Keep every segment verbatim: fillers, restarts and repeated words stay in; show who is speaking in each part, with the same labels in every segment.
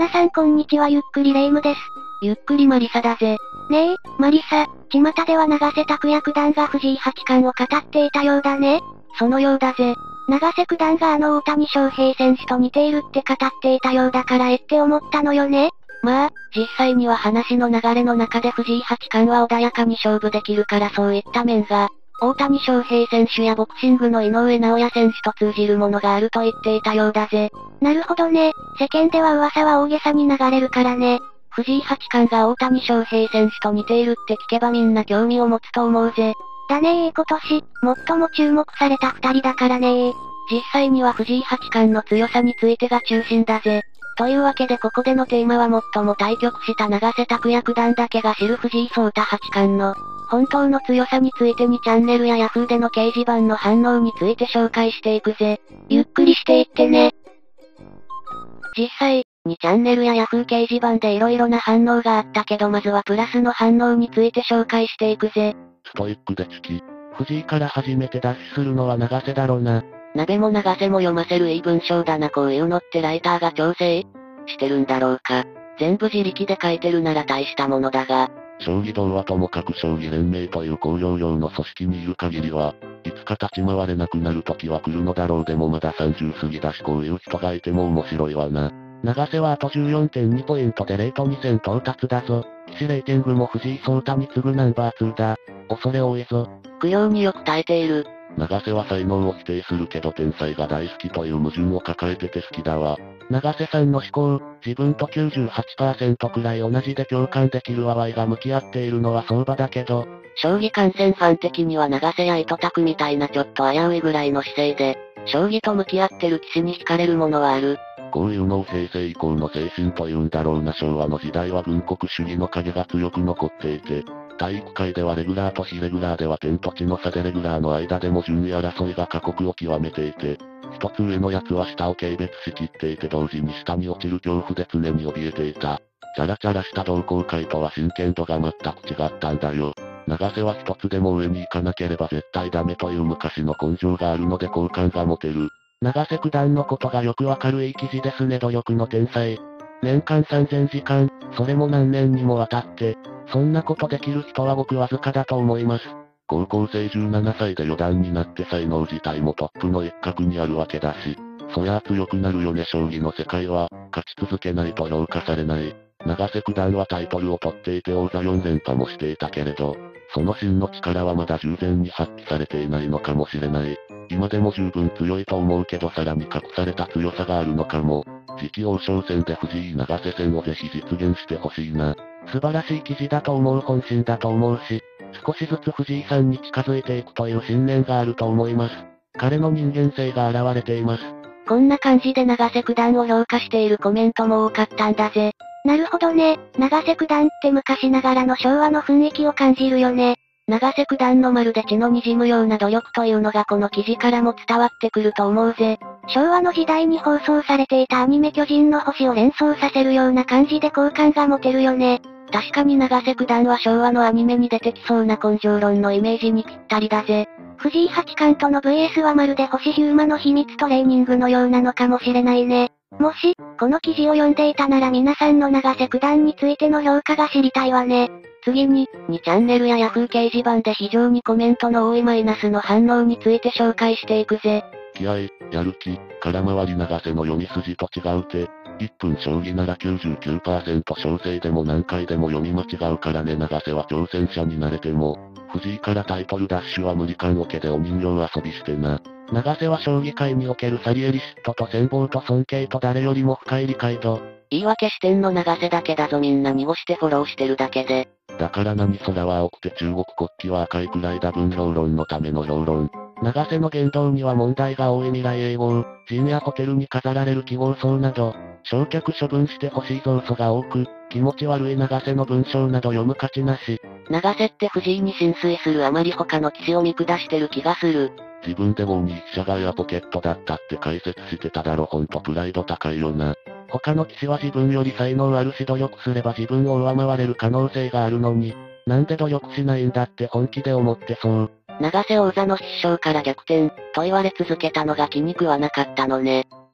Speaker 1: 皆さんこんにちは、ゆっくりレ夢ムです。
Speaker 2: ゆっくりマリサだぜ。
Speaker 1: ねえ、マリサ、巷では永瀬拓也九段が藤井八冠を語っていたようだね。
Speaker 2: そのようだぜ。
Speaker 1: 永瀬九段があの大谷翔平選手と似ているって語っていたようだからえって思ったのよね。
Speaker 2: まあ、実際には話の流れの中で藤井八冠は穏やかに勝負できるからそういった面が、大谷翔平選手やボクシングの井上尚弥選手と通じるものがあると言っていたようだぜ。
Speaker 1: なるほどね、世間では噂は大げさに流れるからね。
Speaker 2: 藤井八冠が大谷翔平選手と似ているって聞けばみんな興味を持つと思うぜ。
Speaker 1: だねー今年、最も注目された二人だからねー。
Speaker 2: 実際には藤井八冠の強さについてが中心だぜ。というわけでここでのテーマは最も対局した永瀬拓也九段だけが知る藤井聡太八冠の本当の強さについてにチャンネルやヤフーでの掲示板の反応について紹介していくぜ。
Speaker 1: ゆっくりしていってね。
Speaker 2: 実際、にチャンネルやヤフー掲示板で色々な反応があったけどまずはプラスの反応について紹介していくぜ。
Speaker 3: ストイックでチキ。藤井から初めて脱出するのは永瀬だろな。
Speaker 2: 鍋も永瀬も読ませるいい文章だなこういうのってライターが調整してるんだろうか。全部自力で書いてるなら大したものだが。
Speaker 3: 将棋道はともかく将棋連盟という公領用の組織にいる限りは、いつか立ち回れなくなる時は来るのだろうでもまださんじゅう過ぎだしこういう人がいても面白いわな。永瀬はあと じゅうよんてんに ポイントでレートにせん到達だぞ。棋士レーティングも藤井聡太に次ぐナンバーツーだ。恐れ多いぞ。
Speaker 2: 供養によく耐えている。
Speaker 3: 永瀬は才能を否定するけど天才が大好きという矛盾を抱えてて好きだわ。永瀬さんの思考、自分と きゅうじゅうはちパーセント くらい同じで共感できる淡いが向き合っているのは相場だけど、
Speaker 2: 将棋観戦ファン的には永瀬や糸拓みたいなちょっと危ういぐらいの姿勢で、将棋と向き合ってる棋士に惹かれるものはある。
Speaker 3: こういうのを平成以降の精神というんだろうな。昭和の時代は軍国主義の影が強く残っていて、体育会ではレギュラーと非レギュラーでは天と地の差でレギュラーの間でも順位争いが過酷を極めていて、一つ上の奴は下を軽蔑しきっていて同時に下に落ちる恐怖で常に怯えていた。チャラチャラした同好会とは真剣度が全く違ったんだよ。永瀬は一つでも上に行かなければ絶対ダメという昔の根性があるので好感が持てる。永瀬九段のことがよくわかるいい記事ですね。努力の天才。年間さんぜんじかん、それも何年にもわたって、そんなことできる人はごくわずかだと思います。高校生じゅうななさいで四段になって才能自体もトップの一角にあるわけだし、そりゃ強くなるよね。将棋の世界は、勝ち続けないと評価されない。永瀬九段はタイトルを取っていて王座よん連覇もしていたけれど、その真の力はまだ十分に発揮されていないのかもしれない。今でも十分強いと思うけどさらに隠された強さがあるのかも。次期王将戦で藤井永瀬戦をぜひ実現してほしいな。素晴らしい記事だと思う。本心だと思うし、少しずつ藤井さんに近づいていくという信念があると思います。彼の人間性が現れています。
Speaker 2: こんな感じで永瀬九段を評価しているコメントも多かったんだぜ。
Speaker 1: なるほどね、永瀬九段って昔ながらの昭和の雰囲気を感じるよね。
Speaker 2: 永瀬九段のまるで血の滲むような努力というのがこの記事からも伝わってくると思うぜ。
Speaker 1: 昭和の時代に放送されていたアニメ巨人の星を連想させるような感じで好感が持てるよね。
Speaker 2: 確かに永瀬九段は昭和のアニメに出てきそうな根性論のイメージにぴったりだぜ。
Speaker 1: 藤井八冠との ブイエス はまるで星ヒューマの秘密トレーニングのようなのかもしれないね。もし、この記事を読んでいたなら皆さんの永瀬九段についての評価が知りたいわね。
Speaker 2: 次に、にチャンネルやヤフー掲示板で非常にコメントの多いマイナスの反応について紹介していくぜ。
Speaker 3: 気合、やる気、空回り永瀬の読み筋と違うて、いっぷん将棋なら きゅうじゅうきゅうパーセント 小生でも何回でも読み間違うからね。永瀬は挑戦者になれても、藤井からタイトルダッシュは無理感オケでお人形遊びしてな。永瀬は将棋界におけるサリエリシットと戦望と尊敬と誰よりも深い理解度。
Speaker 2: 言い訳してんの永瀬だけだぞ。みんな濁してフォローしてるだけで。
Speaker 3: だから何空は青くて中国国旗は赤いくらいだ。分評論のための評論。永瀬の言動には問題が多い。未来永劫、陣やホテルに飾られる記号層など、焼却処分してほしい要素が多く、気持ち悪い永瀬の文章など読む価値なし。
Speaker 2: 永瀬って藤井に浸水するあまり他の棋士を見下してる気がする。
Speaker 3: 自分でもに飛車がエアポケットだったって解説してただろ。ほんとプライド高いよな。他の棋士は自分より才能あるし努力すれば自分を上回れる可能性があるのに、なんで努力しないんだって本気で思ってそう。
Speaker 2: 永瀬王座の失勝から逆転、と言われ続けたのが気に食わなかったのね。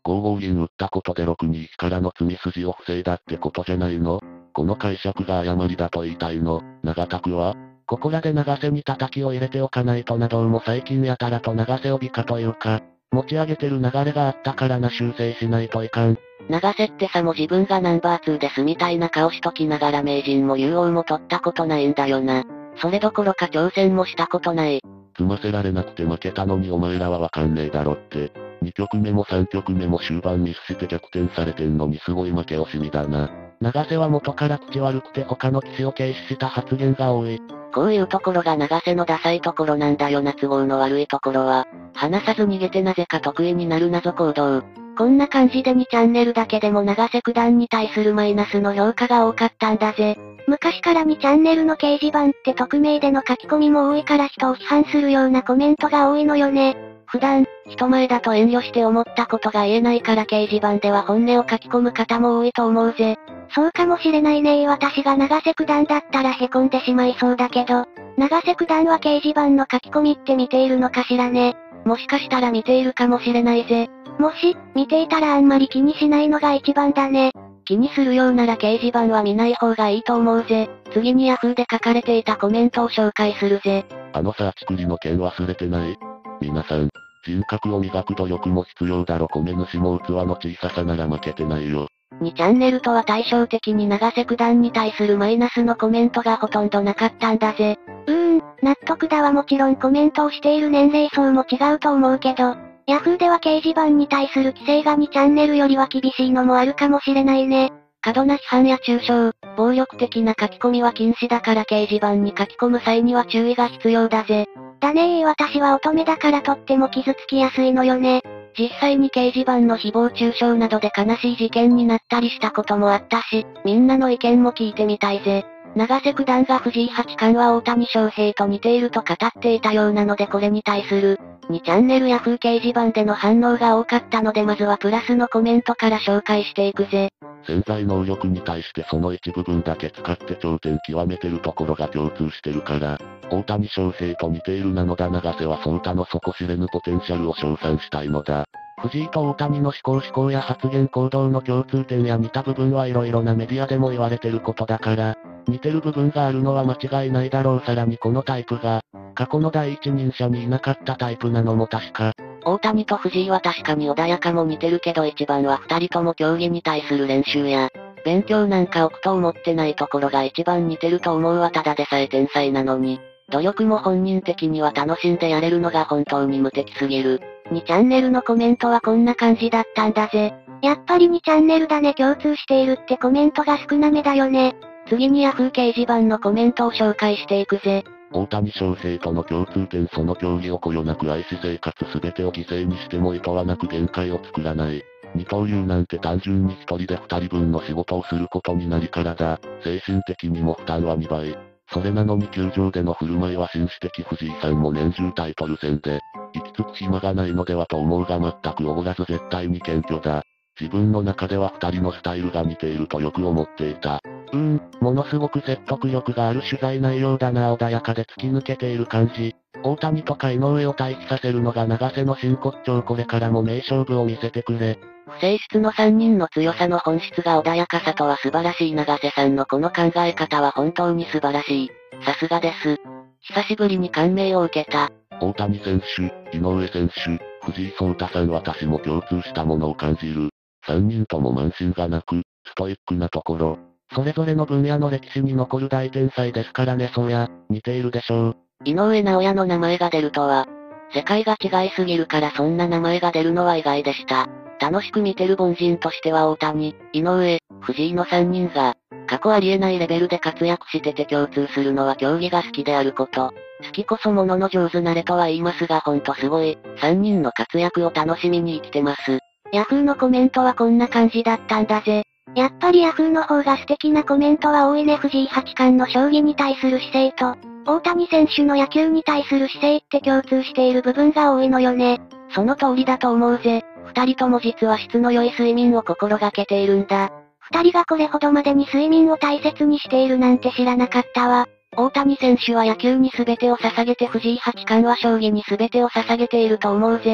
Speaker 3: 後方銀打ったことでろくにいちからの詰み筋を防いだってことじゃないの？この解釈が誤りだと言いたいの。長田区はここらで長瀬に叩きを入れておかないとな。どうも最近やたらと長瀬を美化というか、持ち上げてる流れがあったからな。修正しないといかん。
Speaker 2: 長瀬ってさも自分がナンバーツーですみたいな顔しときながら名人も竜王も取ったことないんだよな。それどころか挑戦もしたことない。
Speaker 3: 詰ませられなくて負けたのにお前らはわかんねえだろって。にきょくめもさんきょくめも終盤ミスして逆転されてんのにすごい負け惜しみだな。長瀬は元から口悪くて他の騎士を軽視した発言が多い。
Speaker 2: こういうところが長瀬のダサいところなんだよな。都合の悪いところは、話さず逃げてなぜか得意になる謎行動。こんな感じでにチャンネルだけでも長瀬九段に対するマイナスの評価が多かったんだぜ。昔からにチャンネルの掲示板って匿名での書き込みも多いから人を批判するようなコメントが多いのよね。普段、人前だと遠慮して思ったことが言えないから掲示板では本音を書き込む方も多いと思うぜ。そうかもしれないね。私が長瀬九段だったら凹んでしまいそうだけど、長瀬九段は掲示板の書き込みって見ているのかしらね。 もしかしたら見ているかもしれないぜ。
Speaker 1: もし、見ていたらあんまり気にしないのが一番だね。
Speaker 2: 気にするようなら掲示板は見ない方がいいと思うぜ。次にヤフーで書かれていたコメントを紹介するぜ。
Speaker 3: あのさ、ちくりの件忘れてない？皆さん、人格を磨く努力も必要だろ。米主も器の小ささなら負けてないよ。
Speaker 2: にチャンネルとは対照的に長瀬九段に対するマイナスのコメントがほとんどなかったんだぜ。
Speaker 1: うーん、納得だわ。もちろんコメントをしている年齢層も違うと思うけど、ヤフーでは掲示板に対する規制がにチャンネルよりは厳しいのもあるかもしれないね。
Speaker 2: 過度な批判や中傷、暴力的な書き込みは禁止だから掲示板に書き込む際には注意が必要だぜ。
Speaker 1: だねー。私は乙女だからとっても傷つきやすいのよね。
Speaker 2: 実際に掲示板の誹謗中傷などで悲しい事件になったりしたこともあったし、みんなの意見も聞いてみたいぜ。長瀬九段が藤井八冠は大谷翔平と似ていると語っていたようなのでこれに対する、にチャンネルヤフー掲示板での反応が多かったのでまずはプラスのコメントから紹介していくぜ。
Speaker 3: 潜在能力に対してその一部分だけ使って頂点極めてるところが共通してるから、大谷翔平と似ているなのだ。長瀬は相太の底知れぬポテンシャルを称賛したいのだ。藤井と大谷の思考思考や発言行動の共通点や似た部分はいろいろなメディアでも言われてることだから、似てる部分があるのは間違いないだろう。さらにこのタイプが、過去の第一人者にいなかったタイプなのも確か。
Speaker 2: 大谷と藤井は確かに穏やかも似てるけど一番は二人とも競技に対する練習や、勉強なんか置くと思ってないところが一番似てると思うわ。ただでさえ天才なのに、努力も本人的には楽しんでやれるのが本当に無敵すぎる。にチャンネルのコメントはこんな感じだったんだぜ。
Speaker 1: やっぱりにチャンネルだね。共通しているってコメントが少なめだよね。
Speaker 2: 次にヤフー掲示板のコメントを紹介していくぜ。
Speaker 3: 大谷翔平との共通点、その競技をこよなく愛し生活すべてを犠牲にしても厭わなく限界を作らない。二刀流なんて単純に一人で二人分の仕事をすることになりからだ。精神的にも負担はにばい。それなのに球場での振る舞いは紳士的。藤井さんも年中タイトル戦で、行き着く暇がないのではと思うが全くおごらず絶対に謙虚だ。自分の中では二人のスタイルが似ているとよく思っていた。
Speaker 2: うーん、ものすごく説得力がある取材内容だな。穏やかで突き抜けている感じ。大谷とか井上を対比させるのが長瀬の真骨頂。これからも名勝負を見せてくれ。不正室のさんにんの強さの本質が穏やかさとは素晴らしい。長瀬さんのこの考え方は本当に素晴らしい。さすがです。久しぶりに感銘を受けた。
Speaker 3: 大谷選手、井上選手、藤井聡太さん、私も共通したものを感じる。さんにんとも慢心がなく、ストイックなところ。それぞれの分野の歴史に残る大天才ですからね。そうや、似ているでしょう。
Speaker 2: 井上尚弥の名前が出るとは。世界が違いすぎるからそんな名前が出るのは意外でした。楽しく見てる凡人としては大谷、井上、藤井のさんにんが、過去ありえないレベルで活躍してて共通するのは競技が好きであること。好きこそものの上手なれとは言いますがほんとすごい、さんにんの活躍を楽しみに生きてます。
Speaker 1: ヤフーのコメントはこんな感じだったんだぜ。やっぱりヤフーの方が素敵なコメントは多いね。藤井八冠の将棋に対する姿勢と、大谷選手の野球に対する姿勢って共通している部分が多いのよね。
Speaker 2: その通りだと思うぜ。二人とも実は質の良い睡眠を心がけているんだ。
Speaker 1: 二人がこれほどまでに睡眠を大切にしているなんて知らなかったわ。
Speaker 2: 大谷選手は野球に全てを捧げて藤井八冠は将棋に全てを捧げていると思うぜ。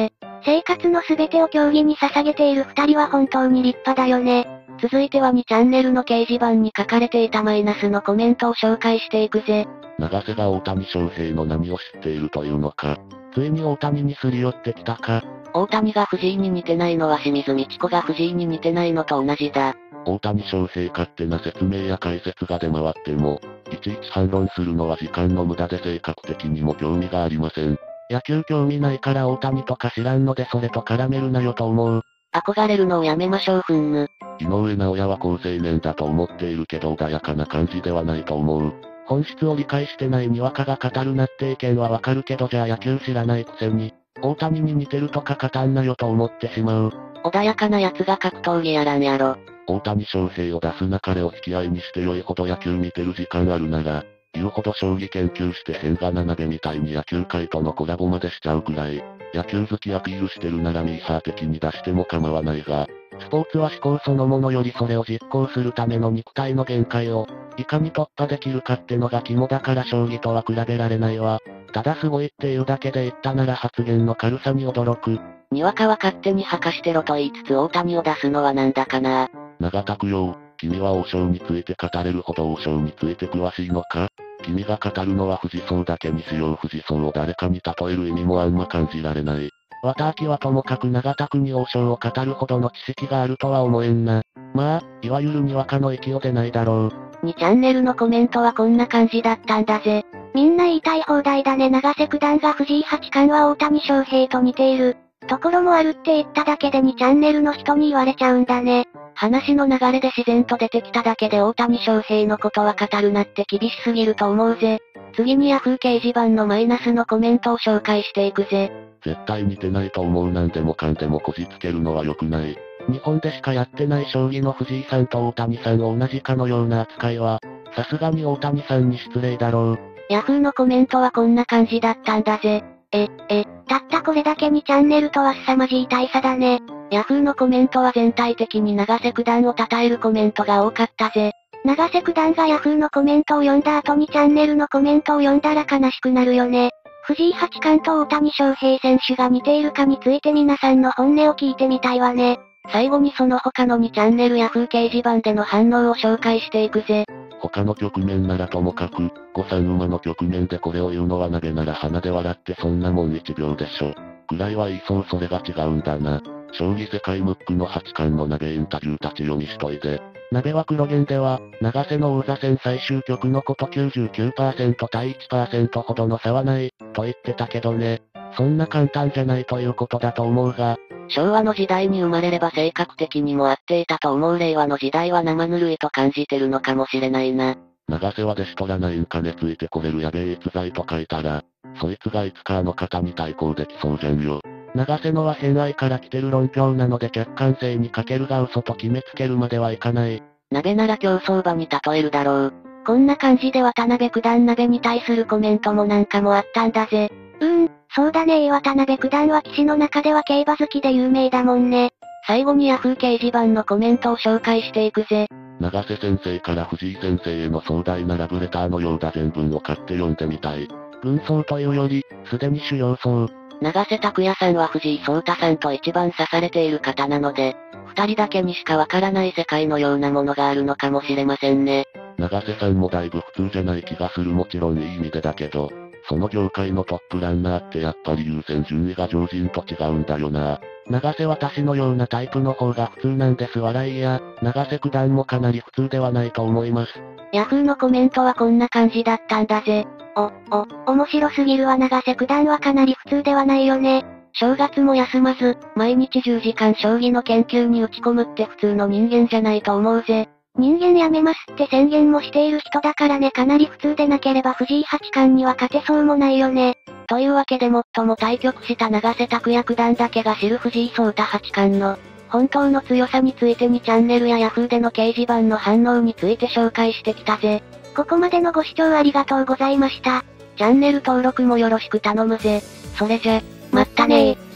Speaker 1: 生活のすべてを競技に捧げている二人は本当に立派だよね。
Speaker 2: 続いてはにチャンネルの掲示板に書かれていたマイナスのコメントを紹介していくぜ。
Speaker 3: 長瀬が大谷翔平の何を知っているというのか。ついに大谷にすり寄ってきたか。
Speaker 2: 大谷が藤井に似てないのは清水美智子が藤井に似てないのと同じだ。
Speaker 3: 大谷翔平勝手な説明や解説が出回っても、いちいち反論するのは時間の無駄で性格的にも興味がありません。野球興味ないから大谷とか知らんのでそれと絡めるなよと思う。
Speaker 2: 憧れるのをやめましょうふんぬ。
Speaker 3: 井上尚弥は好青年だと思っているけど穏やかな感じではないと思う。本質を理解してないにわかが語るなって意見はわかるけどじゃあ野球知らないくせに、大谷に似てるとか語んなよと思ってしまう。
Speaker 2: 穏やかな奴が格闘技やらんやろ。
Speaker 3: 大谷翔平を出すな彼を引き合いにして良いほど野球見てる時間あるなら、言うほど将棋研究して変がな鍋みたいに野球界とのコラボまでしちゃうくらい、野球好きアピールしてるならミーハー的に出しても構わないが、スポーツは思考そのものよりそれを実行するための肉体の限界を、いかに突破できるかってのが肝だから将棋とは比べられないわ。ただすごいっていうだけで言ったなら発言の軽さに驚く。
Speaker 2: にわかは勝手に吐かしてろと言いつつ大谷を出すのはなんだかな。
Speaker 3: 長田供養、君は王将について語れるほど王将について詳しいのか？君が語るのは藤荘だけにしよう。藤荘を誰かに例える意味もあんま感じられない。綿明はともかく長田国王将を語るほどの知識があるとは思えんな。まあ、いわゆるにわかの域を出ないだろう。
Speaker 2: にチャンネルのコメントはこんな感じだったんだぜ。
Speaker 1: みんな言いたい放題だね。永瀬九段が藤井八冠は大谷翔平と似ているところもあるって言っただけでにチャンネルの人に言われちゃうんだね。
Speaker 2: 話の流れで自然と出てきただけで大谷翔平のことは語るなって厳しすぎると思うぜ。次にヤフー掲示板のマイナスのコメントを紹介していくぜ。
Speaker 3: 絶対似てないと思う。なんでもかんでもこじつけるのは良くない。日本でしかやってない将棋の藤井さんと大谷さんを同じかのような扱いは、さすがに大谷さんに失礼だろう。
Speaker 2: ヤフーのコメントはこんな感じだったんだぜ。
Speaker 1: え、え、たったこれだけにチャンネルとは凄まじい大差だね。
Speaker 2: ヤフーのコメントは全体的に永瀬九段を称えるコメントが多かったぜ。
Speaker 1: 永瀬九段がヤフーのコメントを読んだ後にチャンネルのコメントを読んだら悲しくなるよね。藤井八冠と大谷翔平選手が似ているかについて皆さんの本音を聞いてみたいわね。
Speaker 2: 最後にその他のにチャンネルヤフー掲示板での反応を紹介していくぜ。
Speaker 3: 他の局面ならともかく、ごさん馬の局面でこれを言うのは鍋なら鼻で笑ってそんなもんいちびょうでしょ。くらいは言いそうそれが違うんだな。将棋世界ムックの八冠の鍋インタビュー立ち読みしといで。鍋は黒源では、永瀬の王座戦最終局のこと きゅうじゅうきゅうパーセント 対 いちパーセント ほどの差はない、と言ってたけどね。そんな簡単じゃないということだと思うが、
Speaker 2: 昭和の時代に生まれれば性格的にも合っていたと思う。令和の時代は生ぬるいと感じてるのかもしれないな。
Speaker 3: 永瀬は弟子取らないんかねついてこれるやべえ逸材と書いたら、そいつがいつかあの方に対抗できそうじゃんよ。永瀬のは偏愛から来てる論評なので客観性に欠けるが嘘と決めつけるまではいかない。
Speaker 2: 鍋なら競走馬に例えるだろう。こんな感じで渡辺九段鍋に対するコメントもなんかもあったんだぜ。
Speaker 1: うーん、そうだね。渡辺九段は棋士の中では競馬好きで有名だもんね。
Speaker 2: 最後にヤフー掲示板のコメントを紹介していくぜ。
Speaker 3: 永瀬先生から藤井先生への壮大なラブレターのようだ。全文を買って読んでみたい。軍曹というより、すでに主要層。
Speaker 2: 永瀬拓也さんは藤井聡太さんと一番刺されている方なので、二人だけにしかわからない世界のようなものがあるのかもしれませんね。
Speaker 3: 永瀬さんもだいぶ普通じゃない気がする。もちろんいい意味でだけど、その業界のトップランナーってやっぱり優先順位が常人と違うんだよな。永瀬私のようなタイプの方が普通なんです。笑いや、永瀬九段もかなり普通ではないと思います。
Speaker 2: ヤフーのコメントはこんな感じだったんだぜ。
Speaker 1: お、お、面白すぎるわ。永瀬九段はかなり普通ではないよね。
Speaker 2: 正月も休まず、毎日じゅうじかん将棋の研究に打ち込むって普通の人間じゃないと思うぜ。
Speaker 1: 人間やめますって宣言もしている人だからね。かなり普通でなければ藤井八冠には勝てそうもないよね。
Speaker 2: というわけで最も対局した永瀬拓也九段だけが知る藤井聡太八冠の本当の強さについてにチャンネルやヤフーでの掲示板の反応について紹介してきたぜ。
Speaker 1: ここまでのご視聴ありがとうございました。
Speaker 2: チャンネル登録もよろしく頼むぜ。それじゃ、
Speaker 1: まったねー。